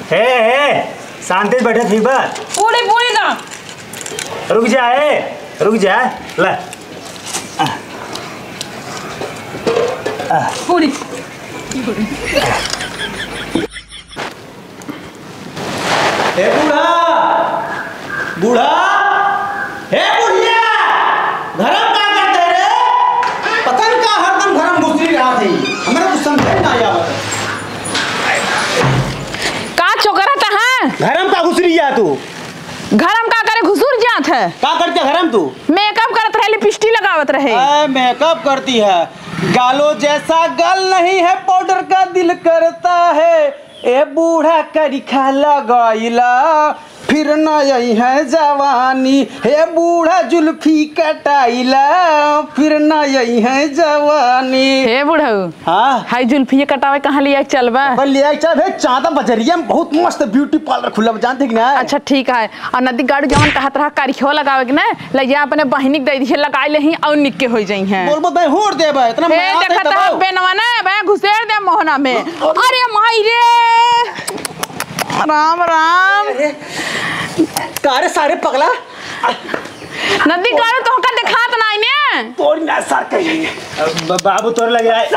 हे शांति से बैठे थी बात पूरी पूरी ना रुक जा ले पूरी हे बूढ़ा हे बुढ़िया घरम का करते रे पतन का हरदम घरम घुसरी रहा थी हमरा कुछ समझ ना आया का चोकरा था हां घरम का घुसरी जा तू घरम का करे घुसुर जात है का करते घरम तू मेकअप करत रहे लिपस्टिक लगावत रहे मेकअप करती है गालो जैसा गल नहीं है पाउडर का दिल करता है ए बूढ़ा करिखा लगाइला फिर न यही है जवानी हे बूढ़ा जुल्फी कटाइला फिर न यही है जवानी हे बूढ़ऊ हाँ हाय जुल्फी कटावे कहाँ लिया चलबा लिया चल भे चांदा बजरिया में बहुत मस्त ब्यूटी पार्लर खुला जानते कि ना। अच्छा ठीक है और नदी गाड़ी जवन कहत रहा करिखो लगावे के ना लइया अपने बहिनी दे दिए लगाई लेही और निक के हो जाई हैं बोलबो भाई होड़ देबे इतना ए देखत है बेनवा ना भाई घुसेर दे मोहना में अरे माई रे राम राम कारे सारे पगला नदी गाड़ी तो का दिखात नहीं ने तोड़ ना सर कहीं बाबू तोड़ लगे आए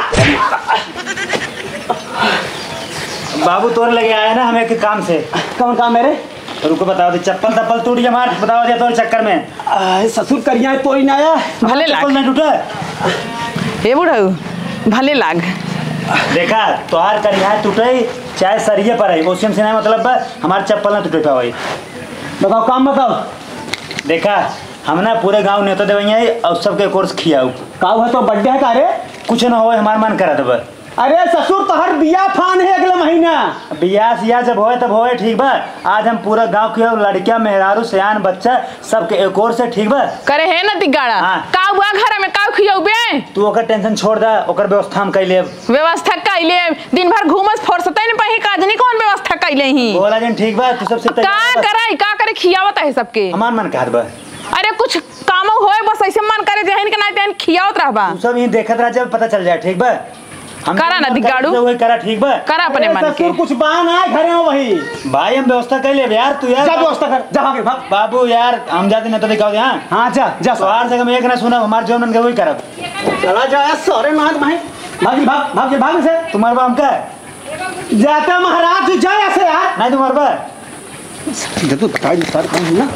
ना हमें के काम से कौन काम है रे रुको बताओ दे चप्पल तप्पल टूट गया मार बताओ दे तोड़ चक्कर में ससुर करिया तोड़ ना आया भले लाग चप्पल नहीं टूटा हे बुढ़ऊ भले लाग देखा तोहार करिया टूटे चाहे सरिये पर है ओसियम से नहीं मतलब हमारे चप्पल ना टूटे पाई बताओ काम बताओ देखा हम ना पूरे गांव नेता देवैया और सबके कोर्स खियाऊ काऊ है तो बर्थडे है का रे कुछ ना हो हमार मन करा दब अरे ससुर तो हर बिया फान है अगले महीना बिया सिया जब होए तब होए ठीक बा आज हम पूरा गांव के लड़कियां मेहरारू सयान बच्चा सबके एक और से ठीक बा करे है ना तिगाड़ा का हुआ घर में का खियाऊबे तू ओकर टेंशन छोड़ दा ओकर व्यवस्था हम कइले व्यवस्था कइले दिन भर घूमस फुर्सत नहीं पही काजनी कौन व्यवस्था कइले ही बोला जन ठीक बा तू सबसे का करे खियावत है सबके हमार मन कहत बा अरे कुछ काम होए बस ऐसे मन करे जहन के नहीं तहन खियावत रहबा तू सब यही देखत रह जब पता चल जाए ठीक बा करा ना दिगाड़ू वही करा ठीक बा करा अपने मन के कुछ बहाना है घरे में वही भाई हम व्यवस्था कर ले यार तू यार जा व्यवस्था कर जा भाग भाग बाबू यार हम जाते नहीं तो दिखाओ हां हां जा जा सवार से हम एक ना सुना हमार जो मन के वही करब चला जा सरे नाथ भाई भाग भाग भाग से तुम्हार बा हम का जाता महाराज तू जा ऐसे यार नहीं तुम्हार बा जब तू बता दे सर कौन ना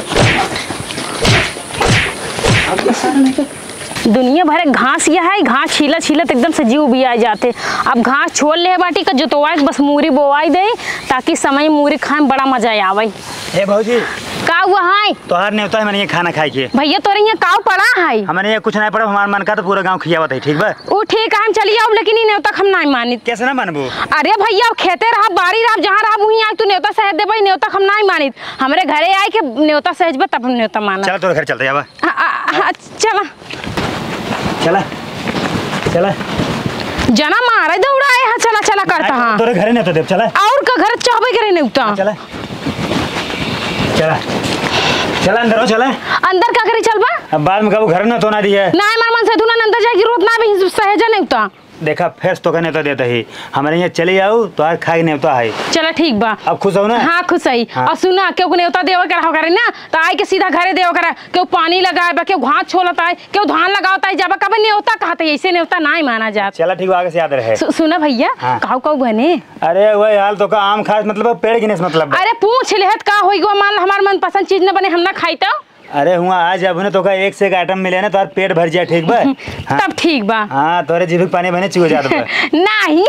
अब सर नहीं दुनिया भर घास यह है घास छीला छीलत एकदम से जीव भी आ जाते अब घास छोड़ ले बाटी का जोतवाई बस मूरी बोवाई दे ताकि समय मूरी खाए में बड़ा मजा आवे। ए भौजी का हुआ है तोहार नेवता है मैंने खाना खाई के भैया तोरे यहाँ काव पड़ा है हमारे यहाँ कुछ नहीं पड़ा हमार मन का तो पूरा गांव खियावत है ठीक बा वो ठीक है हम चलिए अब लेकिन ये नेवता हम नहीं मानी कैसे ना मानबो अरे भैया खेते रहा बाड़ी रहा जहाँ रहा वहीं आए तू नेवता सहज देबे नेवता हम नहीं मानी हमरे घरे आए के नेवता सहजबे तब हम नेवता माना चल तोरे घर चलते जाबा चला चला चला जना मारे दौड़ाए हां चला चला करता हां तोरे घरे नहीं तो देव चला और का घर चाहबे करे नेवता चला चला चला अंदर हो चला अंदर का करे चलबा अब बाद में कबो घर ना तो ना दिए नहीं मार मन से तू ना अंदर जाए जरूरत ना भी सहजा नेवता देखा फेस तो कहने तो देता ही हमारे यहाँ चले आओ तो आज खाए नहीं तो है चला ठीक बा अब खुश हो ना हाँ खुश है हाँ। और सुना क्यों नेवता देव करा करे ना तो आए के सीधा घरे देव करा क्यों पानी लगाए बा क्यों घास छोलता है क्यों धान लगाता है जब कब नेवता कहते ऐसे नेवता नहीं माना जाता चला ठीक आगे से याद रहे सुना भैया हाँ। कहू कहू बने अरे वही हाल तो का आम खास मतलब पेड़ गिनेस मतलब अरे पूछ लेहत का होई गो मान हमार मन पसंद चीज न बने हम ना खाई तो अरे हुआ आज अब ने तो का एक से एक आइटम मिले ना तो पेट भर जाए ठीक बा हाँ। तब ठीक बा हाँ तोरे जीभ पानी बने चिको जात बा नहीं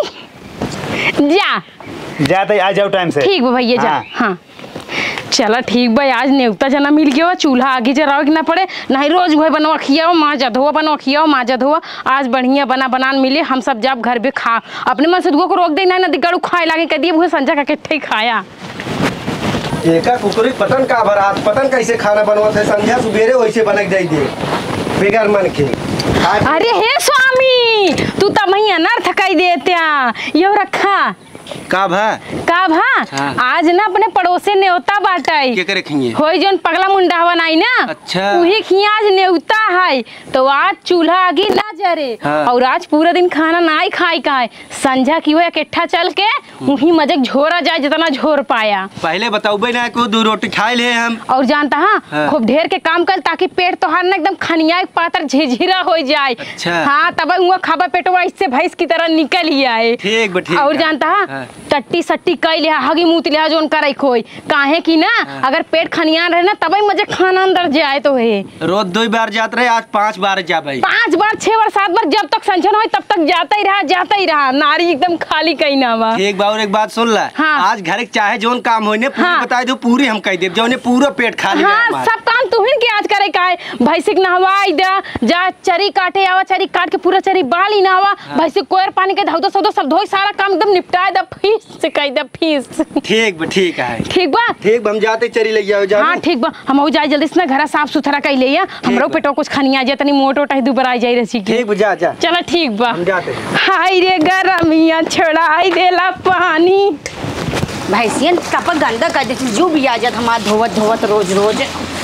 जा तो आ जाओ टाइम से ठीक बा भैया जा हाँ चला ठीक बा आज नेवता जना मिल गया चूल्हा आगे जरावे ना पड़े नहीं रोज वही बनवा खियाओ माजा धोआ बनवा खियाओ माजा धोआ आज बढ़िया बनान मिले हम सब जब घर पे खा अपने मन से दुगो को रोक दे ना दिगाड़ू खाए लागे कह दिए वो संजा का किट्ठे खाया एका कुकुरी पतन का बरात पतन कैसे खाना बनवत है संध्या सुबेरे वैसे बनक जाई दे बेगर मन के अरे हे स्वामी तू त मही अनर्थ कई देत्या यो रखा का भा हाँ। आज ना अपने पड़ोसे नेवता बाटाई के करे खिए होई जोन पगला मुंडावन आई ना अच्छा उही खिया आज नेवता है तो आज चूल्हा आगे ना जरे हाँ। और आज पूरा दिन खाना ना ही खाई का है। संझा की वो इकट्ठा चल के वही मजे झोरा जाए जितना झोर पाया। पहले बताऊबे ना को 2 रोटी खाए ले हम। और जानता हाँ। खूब ढेर के काम कर ताकि पेट तोहार ना एकदम खनिया पातर झिझिरा हो जाए। अच्छा। हाँ तब हुआ खाबा पेटवा इससे भैंस की तरह निकल ही आए। ठीक बा ठीक और बा। जानता हाँ। टट्टी सट्टी कई लिहा हगी मूत लिहा जोन करे खोई काहे की ना अगर पेट खनियान रहे ना तब मजे खाना अंदर जाए तो है। रोज 2 बार जात रहे, आज 5 बार जा भाई। 5 बार 6 बार 7 बार जब तक संचन हो तब तक जाता ही रहा नारी एकदम खाली कहीं ना हुआ। एक बार और एक बात सुन ला। हाँ। आज घर के चाहे जोन काम होने पूरी हाँ। बता दो, पूरी हम कह दे जोने पूरा पेट खा लिया हाँ हमार। सब काम तू ही के आज करे का है। भैंसिक नहवाई दे जा चरी काटे आवा चरी काट के पूरा चरी बाली ना आवा। भैंसिक कोयर पानी के धौदो सदो सब धोई सारा काम एकदम निपटाए द फीस से कह द फीस। ठीक बा ठीक है। ठीक बा ठीक बा हम जाते चरी ले जाओ जा। हाँ ठीक बा हम हो जाए जल्दी से ना घर साफ सुथरा कर ले हमरो बा। पेटो कुछ खनिया जाए तनी मोट ओटा दुबर आ जाई रसी के। ठीक बा जा जा। चलो ठीक बा। हम जाते। हाय रे गरमिया छोड़ाई देला पानी। भैंसियन कप गंदा कर देती जो भी आ जात हमार धोवत धोवत रोज रोज।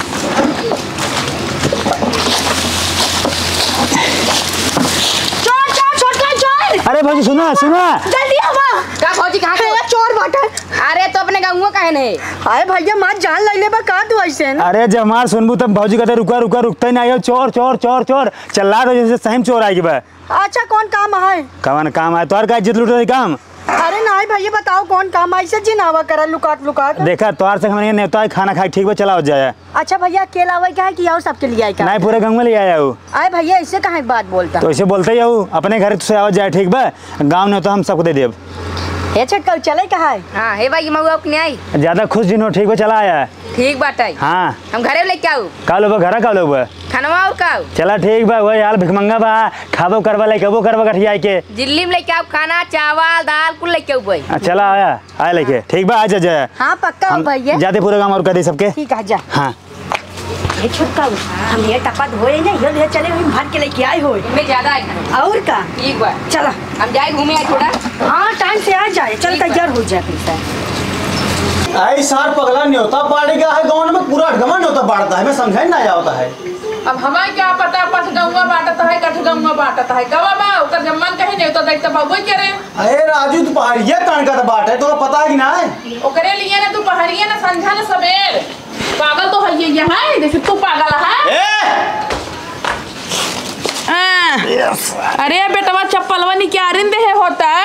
चोर चोर छोटका चोर। अरे भौजी सुना सुना। जल्दी आवा। का भौजी कहाँ है चोर बाटल। अरे तो अपने गाँव कहे नहीं। हाय भैया मार जान ले बा का तू ऐसे न? अरे जब हमार सुनबू तब भौजी कहते रुका रुका रुकता ही नहीं। चोर चोर चोर चोर चल्ला रहे जैसे सही में चोर आएगी बा। अच्छा कौन काम है? कवन काम है तोहर का इज्जत लूट रही काम। अरे नहीं भैया बताओ कौन काम है? ऐसे जिनावा करा लुकाट लुकाट। देखा तोहर से हमने नेता खाना खाए ठीक बा चला हो जाए। अच्छा भैया अकेला आवे क्या है कि और सबके लिए आए क्या? नहीं पूरे गाँव में ले आया हूँ। आए भैया ऐसे कहाँ बात बोलता? तो ऐसे बोलते ही हूँ अपने घर से आओ जाए ठीक बा। गाँव ने तो हम सबको दे देब। हे छटका चले कहाँ है? हाँ हे भाई मऊआ अपने आई। ज्यादा खुश दिन हो ठीक बा चला आया। ठीक बात है। हाँ हम घरे लेके आऊ का लोग घर का लोग खानवा और का चला ठीक बा वही हाल भिखमंगा बा खाबो करवा लेके वो करवा गठिया के दिल्ली में लेके आऊ खाना चावल दाल कुल लेके आऊ भाई। चला आया आया लेके ठीक बा आ जा जा। हाँ पक्का हो भैया। जाते पूरे गाँव और कर दी सबके। ठीक है जा। हाँ ये छुटका हम ये टपा धोए ना ये ले चले हुए भर के लेके आए हो। इनमें ज्यादा है खाना। और का ठीक बा चला हम जाए घूमे आए थोड़ा। हाँ टाइम से आ जाए चल तैयार हो जाए फिर। आई सार पगला न्योता बांटेगा है गाँव में पूरा अठगमा न्योता बांटता है मैं समझा नहीं आता है। अब हमें क्या पता पस गौवा बांटता है कठ गौवा बांटता है गवा बा ओकर जम्मन कहीं नहीं तो देखता बाबू करे। अरे राजू तू पहाड़िया कान का बाट है तो पता है कि ना है। ओकरे लिए ना तू पहाड़िया ना संझा ना सवेर पागल तो है ये है जैसे तू पागल है। अरे बेटवा चप्पलवा निकारिन दे होता है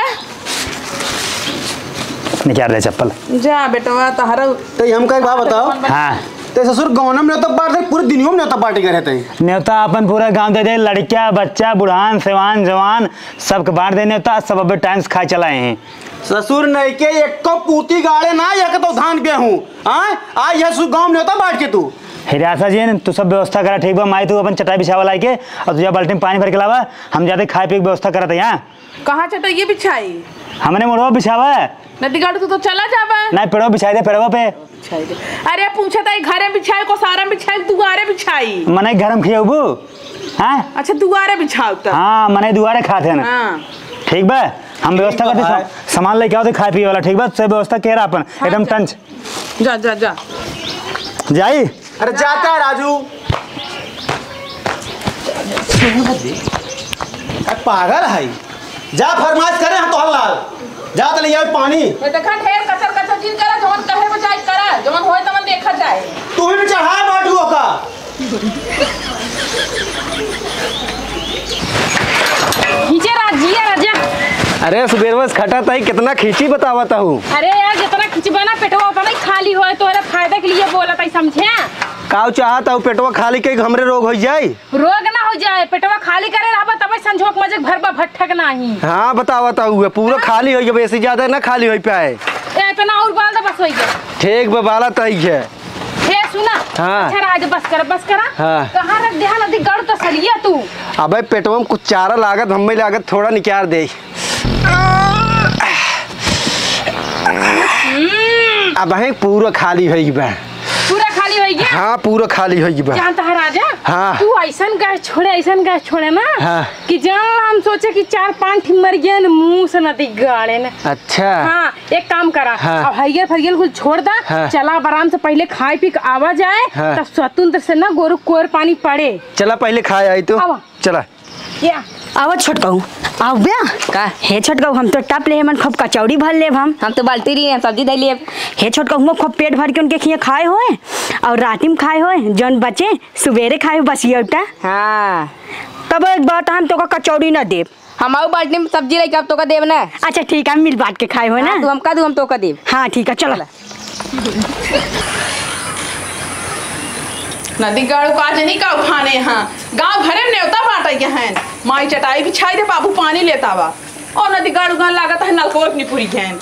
निकाल ले चप्पल। जा बेटवा तहरा तो हम का एक बात बताओ। हाँ ते ससुर गाँव में न्योता बांटते पूरे दुनिया में न्योता बांटे रहते हैं। न्योता अपन पूरा गांव दे दे लड़किया बच्चा बुढ़ान सेवान जवान सबके बांट दे न्योता सब अब टाइम से खाए चलाए हैं। ससुर नहीं के एक को पूती गाड़े ना एक तो धान गेहूं हाँ आज यह सु गाँव न्योता बांट के तू हिरासा जी तू सब व्यवस्था करा ठीक बा। माई तू अपन चटाई बिछावा लाई के और तुझे बाल्टी में पानी भर के लावा हम जाते खाए पी की व्यवस्था करते हैं। यहाँ कहाँ चटाइए बिछाई हमने मोड़वा बिछावा है नदी गाड़ तो चला जावा नहीं पेड़वा बिछाई दे पेड़वा पे। अरे पूछा था घरे बिछाई को सारा बिछाई दुआरे बिछाई मने घर में खियाबू। हाँ अच्छा दुआरे बिछाओ तो। हाँ मने दुआरे खाते हैं ना। हाँ ठीक बा हम व्यवस्था करते सामान लेके आओ खाए पिए वाला ठीक बा सब व्यवस्था कह रहा अपन एकदम टंच जा जा जा जाई। अरे जाता है राजू पागल है जा फरमाइश करे हम तो हलाल जा तो ले आओ पानी। देखा ढेर कचर कचर चीज करा जवन कहे बचाई करा जवन होए तवन देखा जाए। तू ही चढ़ा बाटुओ का खींचे राजिया राजा। अरे सुबेर बस खटा ताई कितना खींची बतावता हूँ। अरे यार जितना खिंचबा ना पेटवा उतना ही खाली हो तोहरा फायदा के लिए बोला था समझे। काव चाहता हूँ पेटवा खाली के हमरे रोग हो जाए। रोग ना हो जाए पेटवा खाली करे रहबा तबे संझोक मजे भरबा भट्ठक नहीं। हाँ बतावता हूँ पूरा खाली हो गया ऐसे ज्यादा ना खाली हो पाए। इतना और बाल बस हो गया। ठीक बाला तई है। हे सुना हाँ। अच्छा राज बस करा हाँ। कहाँ रख दे नदी गड़ तो सलिया तू। अबे पेटवा में कुछ चारा लागत हमें लागत थोड़ा निकाल दे। अब है पूरा खाली हो गया। पूरा खाली हो गया। हाँ पूरा खाली हो गया। जानता है राजा। हाँ। तू ऐसन गैस छोड़े ना। हाँ। कि जान हम सोचे कि 4-5 मर गए मुंह से नदी गाड़े न। अच्छा हाँ एक काम करा। हाँ। अब हरियर फरियर कुछ छोड़ दा। हाँ। चला आराम से पहले खाए पी के आवा जाए। हाँ। तब स्वतंत्र से ना गोरु कोर पानी पड़े। चला पहले खाए आई तो आवा। चला या आवत छोटकऊ आओ बे का हे छोटकऊ हम तो टप ले मन खूब कचौड़ी भर लेब हम तो बाल्टी लिए सब्जी दे लिए हे छोटकऊ हम खूब पेट भर के उनके खिए खाए होए और राती में खाए होए जौन बचे सुबेरे खाए बस ये उल्टा। हाँ तब एक बात हम तो का कचौड़ी ना देब हमारे बाल्टी में सब्जी लेके अब तो का देब ना। अच्छा ठीक है मिल बांट के खाए हो ना। तू हम का दूं हम तो का देब। हाँ ठीक है चलो। नदी गाड़ू का नहीं का उठाने यहाँ गांव घरे में नेवता बांटा के हैं माई चटाई बिछाई दे बाबू पानी लेता बा और नदी गाड़ू गान लागत है नलको अपनी पूरी घेन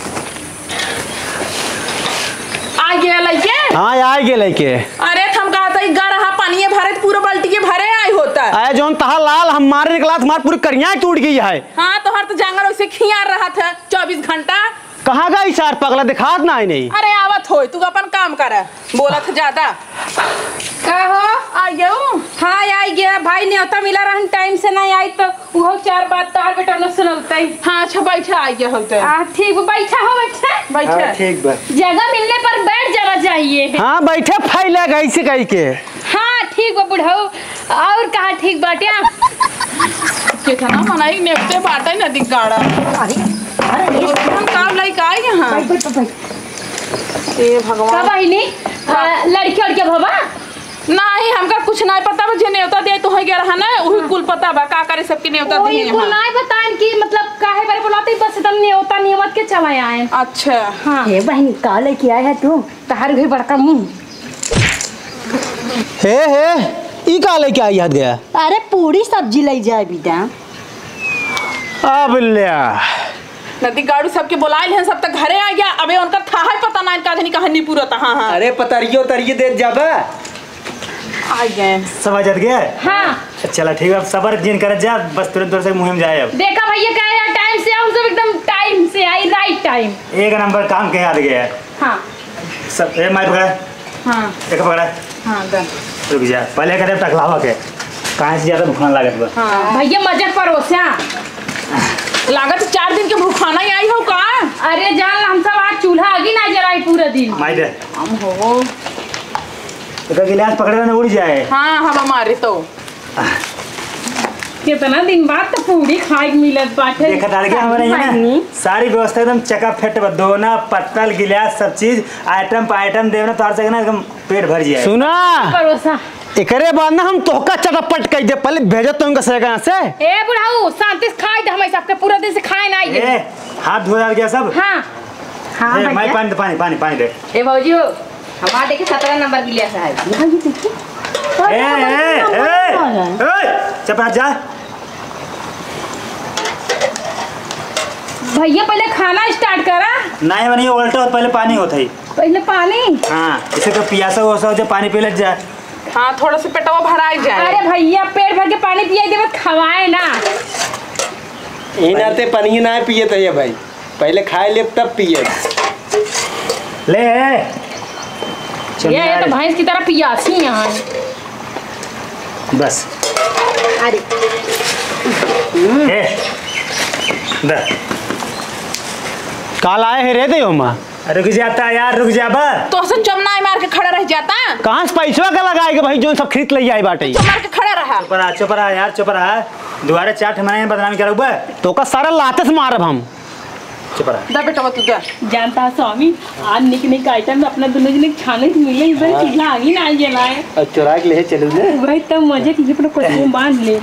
आ गया लइके। हाँ आ गए लइके। अरे हम कहा था गा रहा पानी भरे पूरा बाल्टी के भरे आई होता अरे जोन तहा लाल हमारे निकला तुम्हारी पूरी करिया टूट गई है। हाँ तो हर तो जंगल उसे खियार रहा था 24 घंटा। कहाँ गई सार पगला दिखात ना आई नहीं। अरे आवत हो तू अपन काम कर बोला था ज्यादा का हो आ गयो। हाँ आई गया भाई न्योता मिला रहन टाइम से नहीं आई तो वो चार बात तार बेटा न सुनौता ही। हाँ अच्छा बैठा आ गया होते ठीक बैठा हो बैठा बैठा ठीक बा जगह मिलने पर बैठ जाना चाहिए। हाँ बैठे फैले गई से कही के। हाँ ठीक बा बुढ़ऊ और कहा ठीक बाटे कितना मनाई नेपते बाटे नदी गाड़ा। हम काम लाई का यहाँ ए भगवान का बहिनी लड़की और के भवा नहीं हमका कुछ नहीं पता मुझे न्योता दे तो हो गया रहा ना वही कुल पता बा का करे सबके न्योता दी है कुल नहीं बताएं कि मतलब काहे बारे बुलाते बस तुम न्योता नियमत के चवाए आए। अच्छा हाँ हे बहनी का लेके आए है तू तहार भी बड़का मुंह हे ई का लेके आई हद गया। अरे पूरी सब्जी ले जाए बेटा। अब लिया नदी गाड़ू सबके बुलाए हैं सब तक घरे आ गया अबे उनका था है पता नहीं का नहीं कहानी पूरा था। हाँ अरे पतरियो तरिये दे जाबा आ गए सब आ जात गया। हाँ चला ठीक है अब सबर जिन कर जा बस तुरंत से मुहिम जाए। अब देखा भैया कह रहा टाइम से हम सब एकदम टाइम से आई राइट टाइम एक नंबर काम के याद गया। हाँ सब ए माई पकड़ा हाँ एक पकड़ा हाँ दन रुक जा पहले करे टकलावा के कहाँ से ज्यादा भूखना लागत बा। हाँ भैया मजाक परोसा लागत 4 दिन के भूखाना ही आई हो का। अरे जान हम सब आज चूल्हा आगे ना जलाई पूरा दिन माई दे हम हो तो गिलास पकड़े ना उड़ जाए। हाँ हम हमारे तो कितना दिन बाद तो पूरी खाए मिलत बाटे। देखा था क्या हमारे यहाँ ना सारी व्यवस्था एकदम चकाफेट बा दोना पत्तल गिलास सब चीज आइटम पे आइटम देना तो हर जगह ना एकदम पेट भर जाए। सुना परोसा एकरे बाद ना हम तोहका चटपट कह दे पहले भेजो तुम का से। ए बुढ़ाऊ शांति से खाए हम सबके पूरा दिन से खाए ना आई। ए हाथ धो डाल गया सब। हाँ हाँ ए, माई भैया पानी दे पानी पानी पानी दे। ए भौजी हो हमारे देखे 17 नंबर गिलास है। ए चपा जा भैया पहले खाना स्टार्ट करा। नहीं बनी उल्टा और पहले पानी होता ही। पहले पानी। हाँ इसे तो पियासा हो जाए पानी पी लग जाए। हाँ थोड़ा सा पेटवा भराई जाए। अरे भैया पेट भर के पानी पिया दे खवाए ना ई नाते पानी ना पिए थे भाई पहले खाए ले तब पिए ले ये तो भैंस की तरह पियासी यहाँ बस अरे दे काल आए है रे दे माँ रुक जाता यार रुक जा बा तो से चमना मार के खड़ा रह जाता। कहाँ से पैसा का लगाएगा भाई जो सब खरीद ले जाए बाटे। तो मार के खड़ा रहा। चुप रहा यार चुप रहा दोबारा चाट हमारे बदनामी करो बा तो का सारा लाते से मारब हम। चुप रहा दा बेटा तू जा जानता है स्वामी आज निक निक आइटम अपना दोनों जने खाने को मिले इधर चूल्हा आगे ना जलाए और चुरा के ले चलू ने भाई तब मजे की अपना कुछ बांध ले।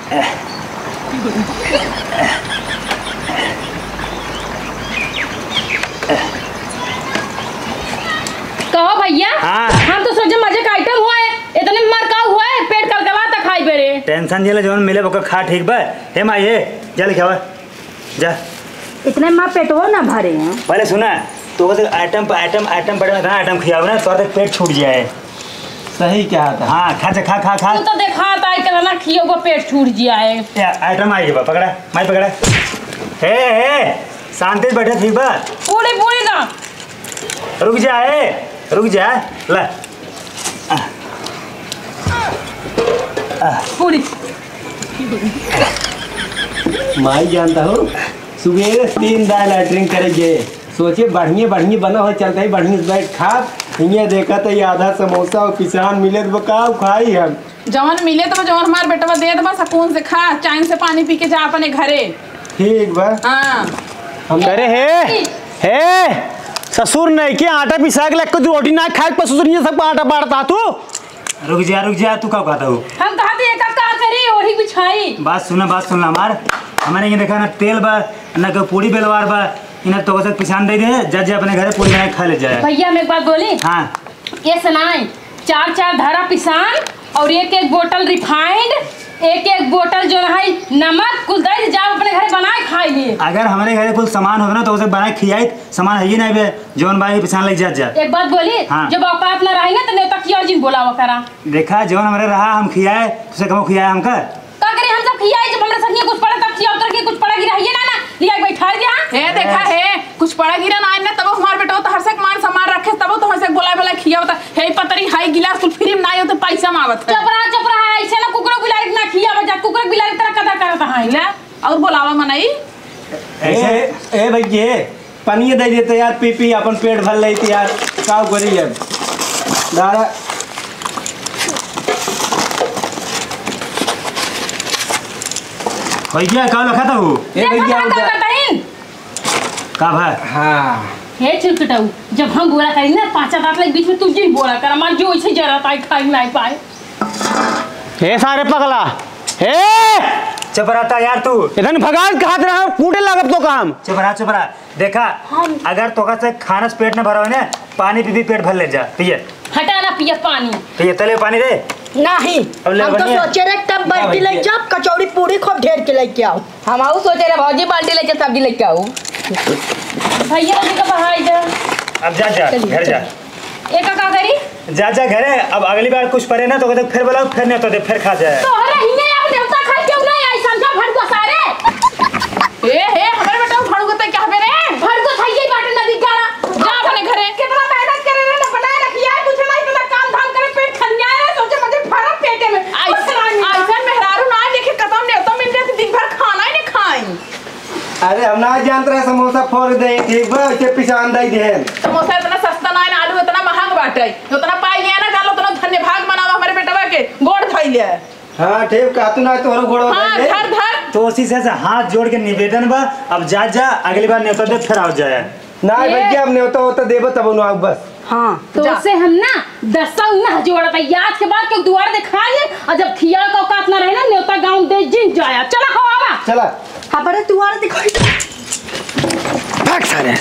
कहो भैया हाँ। हम तो सोचे मजे का आइटम हुआ है इतने मर का हुआ है पेट कलकला तक खाई बेरे टेंशन जेले जोन मिले बका खा ठीक बा हे माई हे जा लिखावा जा इतने माँ पेटवा ना भरे हैं। पहले सुना तो बस आइटम पे आइटम आइटम बड़े में आइटम खियाओ ना तो पेट छूट जाए। सही क्या था। हाँ खा खा खा खा तू तो देखा था कि खियो को पेट छूट जाए। आइटम आई बा पकड़ा माई पकड़ा हे शांति से बैठे ठीक बा पूरी पूरी ना रुक जा रुक जा ला पूरी माई जानता हो सुबह 3 दाल लैटरिंग करे गए सोचे बढ़िया बढ़िया बना हो चलता है बढ़िया से बैठ खा ये देखा तो ये आधा समोसा और किसान मिले तो खाई हम जवन मिले तो जवन हमार बेटवा दे दबा सुकून से खा चैन से पानी पी के जा अपने घरे। ठीक बा। हाँ करे हे ससुर नहीं के आटा पिसा के लग रोटी ना खाए पर ससुर ये सब आटा बांटता तू। रुक जा तू क्या कहता हूँ? हम कहते एक का करी ओढ़ी बिछाई। बात सुनना हमार हमारे ये देखा ना तेल बा ना कोई पूरी बेलवार बा इन्हें तो पिसान दे दे जा अपने घरे पूरी बना खा ले जाए। भैया मैं एक बात बोली। हाँ ये सुनाए 4 धारा पिसान और 1 बोतल रिफाइंड 1 बोतल जो है नमक कुल दे जाओ अपने घरे बनाए खाई लिए। अगर हमारे घरे कुल सामान होगा ना तो उसे बनाए खियाई सामान है ही नहीं बे जौन भाई पिसान लग जा। एक बात बोली। हाँ। जब औकात ना रही ना तो नेता की और जिन बोलावा करा। देखा जौन हमारे रहा हम खियाए तुझे कहो खियाए हमका का करे हम सब खियाई जब हमरा संग कुछ पड़ा तब खियाओ करके कुछ पड़ा गिरा ना लिया बैठा दिया। हे देखा है कुछ पड़ा गिरा ना ना तब हमार बेटा तो हर से मान सामान रखे तब तो हर से बोला खियाओ त हे पतरी हाई गिलास कुल फ्री में ना हो तो पैसा मावत है। चपरा ऐसे ना कुकरो बिलारी ना खिया बजा कुकरो बिलारी तरह कदा करत है ले और बोलावा मनाई ए भैया पानी दे देते यार पी अपन पेट भर लेते यार का करी अब दारा हो गया का लखा था वो ए भैया का भाई। हाँ हे चिलकटाऊ जब हम बोला करी ना 5 दांत लग बीच में तू जिन बोला कर हमार जो ऐसे जरूरत आई खाई नहीं पाए। हे सारे पगला हे चुप रहता यार तू इधर भगान कहा रहा कूटे लागत तो काम। चुप रहा देखा अगर तो से खाना से पेट न भरा हो ना पानी पी पेट भर ले जा पिए हटा ना पिए पानी पिए तले पानी दे नहीं हम तो सोचे रहे तब बाल्टी ले जाओ कचौड़ी पूरी खूब ढेर के लेके आओ। हम आऊ सोचे रहे भौजी बाल्टी लेके सब्जी लेके आऊ। भैया जी का बहाई जा अब जा घर जा एक का करी जा घरे। अब अगली बार कुछ पड़े ना तो फिर बोला फिर नहीं तो फिर खा जाए। तो अरे हिने आप देवता खा क्यों नहीं आई समझा भड़ को सारे हे हमारे बेटा भड़ को क्या बे रे भड़ को खाइए बाटे नदी गाना जा अपने घरे कितना मेहनत करे रे ना बनाए रखिया कुछ नहीं तो काम धाम करे पेट खन्या है सोचे मुझे भरा पेटे में ऐसा मेहरारू ना देखे खत्म नहीं होता मिल जाती दिन भर खाना ही नहीं खाई। अरे हम ना जानते रहे समोसा फोड़ दे ठीक बा ऐसे पिसान दे दे समोसा इतना सस्ता ना है आलू इतना महंग बाटे उतना पाई गया ना गालो उतना धन्य भाग मनावा हमारे बेटवा के गोड़ धोई ले। हाँ ठीक का तू ना तोरो गोड़ हाँ धर तो उसी से हाथ जोड़ के निवेदन बा अब जा अगली बार न्योता दे फिर आओ जाए ना भैया अब न्योता होता देबो तब नु आओ बस। हाँ तो उससे हम ना 10 ना जोड़ा था याद के बाद क्यों दुआर दिखा लिए और जब खिया का औकात ना रहे ना न्योता गांव दे जिन जाया चला खवावा चला हाँ बड़े तुम्हारा दिखाई भाग सारे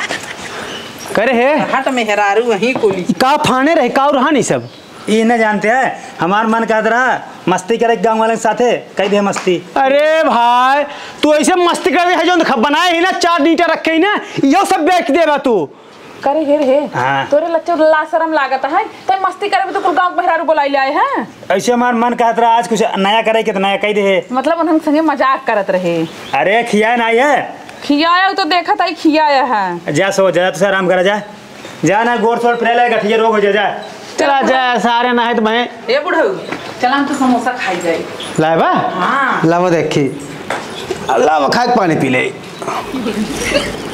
करे हे हट मेहरारू वही कोली का फाने रहे का रहा नहीं सब ये न जानते हैं हमार मन कहत रहा मस्ती करे गाँव वाले के साथे कई दे मस्ती। अरे भाई तू ऐसे मस्ती कर है जो बनाए ही ना 4 ईंटा रखे ही ना यो सब बेच देगा तू करे हे हाँ। तोरे लच्चे ला शरम लागत है ते मस्ती करे तो कुल गांव मेहरारू बुलाई लाए हैं। ऐसे हमार मन कहत रहा आज कुछ नया करे के तो नया कही दे मतलब उन्होंने संगे मजाक करत रहे। अरे खिया नहीं है खियाया तो देखा था खियाया है जा सो जा तो आराम करा जा ना गोड़ सोड़ फिर ले गठिया रोग हो जा चला जा सारे ना है तो मैं ए बुढ़ऊ चल हम तो समोसा खाई जाए लाए बा हाँ लावा देखी अल्लाह खा के पानी पी ले।